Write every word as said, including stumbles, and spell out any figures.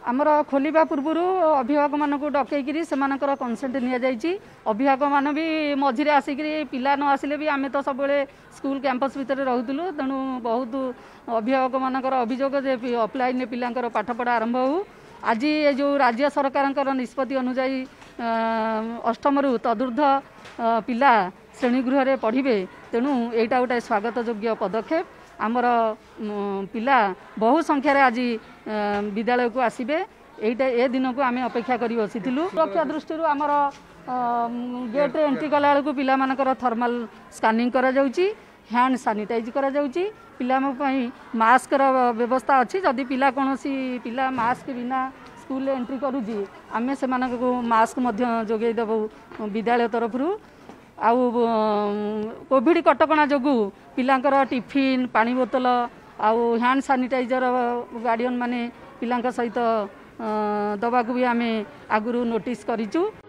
आमर खोलिबा पूर्वर अभिभावक मानक डकईकरी से कनसेंट नि अभिभावक मान भी मझे आसिक पिला न आसिले भी आम तो सब स्कूल कैंपस भितर रोलु तेणु बहुत अभिभावक मानकर अभियोग जे ऑफलाइन पिलांकर पाठपढ़ा आरंभ हो आज जो राज्य सरकार निष्पत्ति अनुजाई अष्टम रु तदूर्ध पिला श्रेणीगृह में पढ़े तेणु यहाँ गोटे स्वागत योग्य पदक्षेप आमर पिला बहु संख्यार आज विद्यालय को आसबे एटा ए दिन को आम अपेक्षा कर बसीलु सुरक्षा दृष्टि आमर गेट एंट्री कला बेलू पिला मानकर थर्माल स्कानिंग करा जाउची हैंड सैनिटाइज करा जाउची पिला मास्क व्यवस्था अच्छी जदि पिला कौन पिला मास्क बिना स्कूल एंट्री करुची आम से मास्क जोगे देबू विद्यालय तरफ आउ कोविड कटकणा जो पिलांकर टिफिन पानी बोतल आउ हैंड सैनिटाइजर गार्डियन माने पिलांक सहित दबाक भी आम आगु नोटिस करिचु।